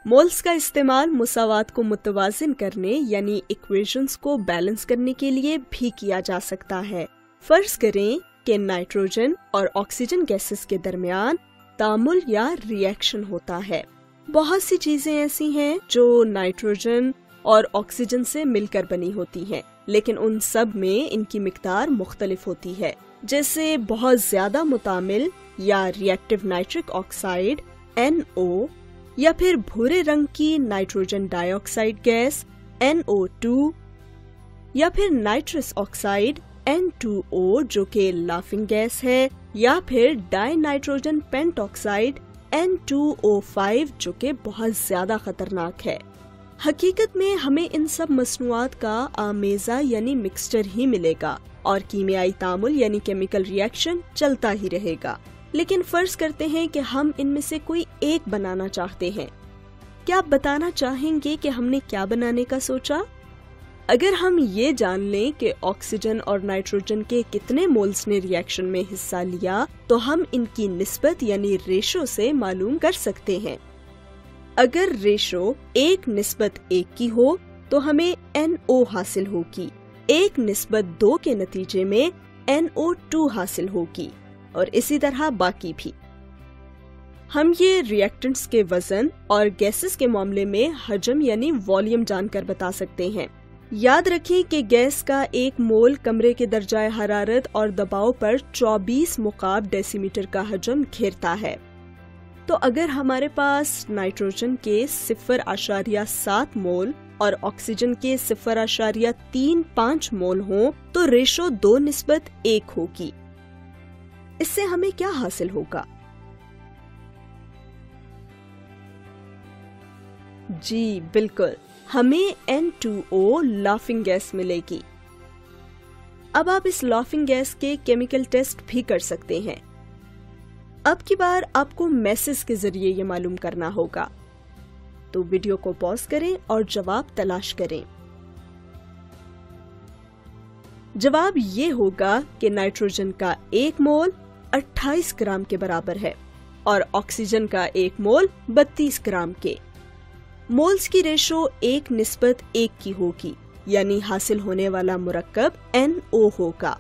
Moles का इस्तेमाल मुसावात को मुतवाजिन करने यानी इक्वेशंस को बैलेंस करने के लिए भी किया जा सकता है। फर्ज करें कि नाइट्रोजन और ऑक्सीजन गैसेस के दरमियान तामुल या रिएक्शन होता है। बहुत सी चीजें ऐसी हैं जो नाइट्रोजन और ऑक्सीजन से मिलकर बनी होती हैं, लेकिन उन सब में इनकी मिकदार मुख्तलिफ होती है। जैसे बहुत ज्यादा मुतामिल या रिएक्टिव नाइट्रिक ऑक्साइड NO, या फिर भूरे रंग की नाइट्रोजन डाइऑक्साइड गैस NO2, या फिर नाइट्रस ऑक्साइड N2O जो कि लाफिंग गैस है, या फिर डाई नाइट्रोजन पेंटऑक्साइड N2O5 जो कि बहुत ज्यादा खतरनाक है। हकीकत में हमें इन सब मसनूआत का आमेजा यानी मिक्सचर ही मिलेगा और कीमियाई तामुल यानी केमिकल रिएक्शन चलता ही रहेगा। लेकिन फर्ज करते हैं कि हम इनमें से कोई एक बनाना चाहते हैं। क्या आप बताना चाहेंगे कि हमने क्या बनाने का सोचा? अगर हम ये जान लें कि ऑक्सीजन और नाइट्रोजन के कितने मोल्स ने रिएक्शन में हिस्सा लिया, तो हम इनकी निस्बत यानी रेशो से मालूम कर सकते हैं। अगर रेशो 1:1 की हो तो हमें NO हासिल होगी, 1:2 के नतीजे में NO2 हासिल होगी और इसी तरह बाकी भी। हम ये रिएक्टेंट्स के वजन और गैसेस के मामले में हजम यानी वॉल्यूम जानकर बता सकते हैं। याद रखें कि गैस का 1 मोल कमरे के दर्जाए हरारत और दबाव पर 24 मुकाब डेसीमीटर का हजम घेरता है। तो अगर हमारे पास नाइट्रोजन के 0.7 मोल और ऑक्सीजन के 0.35 मोल हों तो रेशो 2:1 होगी। इससे हमें क्या हासिल होगा? जी बिल्कुल, हमें N2O लाफिंग गैस मिलेगी। अब आप इस लाफिंग गैस के केमिकल टेस्ट भी कर सकते हैं। अब की बार आपको मैसेज के जरिए ये मालूम करना होगा, तो वीडियो को पॉज करें और जवाब तलाश करें। जवाब ये होगा कि नाइट्रोजन का 1 मोल 28 ग्राम के बराबर है और ऑक्सीजन का 1 मोल 32 ग्राम के। मोल्स की रेशो 1:1 की होगी, यानी हासिल होने वाला मुरक्कब NO होगा।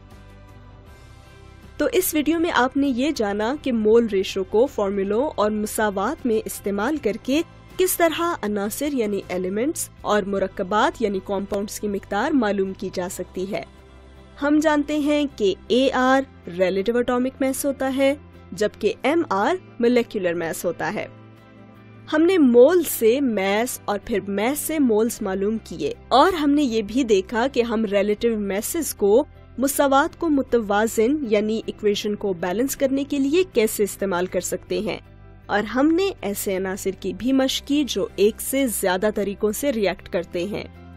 तो इस वीडियो में आपने ये जाना कि मोल रेशो को फॉर्मूलों और मुसावात में इस्तेमाल करके किस तरह अनासिर यानी एलिमेंट्स और मुरक्कबात यानी कॉम्पाउंड्स की मिकदार मालूम की जा सकती है। हम जानते हैं कि AR रिलेटिव एटॉमिक मास होता है, जबकि MR मोलेक्युलर मास होता है। हमने मोल से मास और फिर मास से मोल्स मालूम किए और हमने ये भी देखा कि हम रिलेटिव मासेस को मुसावात को मुतवाजिन यानी इक्वेशन को बैलेंस करने के लिए कैसे इस्तेमाल कर सकते हैं, और हमने ऐसे अनासिर की भी मश्क की जो एक से ज्यादा तरीकों से रिएक्ट करते हैं।